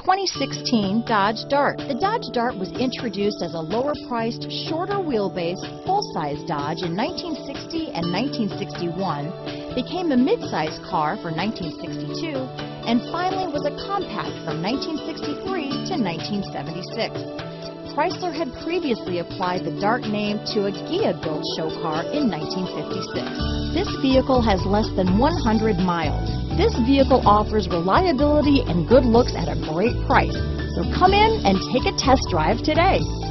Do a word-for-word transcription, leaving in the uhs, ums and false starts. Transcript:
twenty sixteen Dodge Dart. The Dodge Dart was introduced as a lower-priced, shorter wheelbase, full-size Dodge in nineteen sixty and nineteen sixty-one, became a mid-size car for nineteen sixty-two, and finally was a compact from nineteen sixty-three to nineteen seventy-six. Chrysler had previously applied the Dart name to a Ghia-built show car in nineteen fifty-six. This vehicle has less than one hundred miles. This vehicle offers reliability and good looks at a great price. So come in and take a test drive today.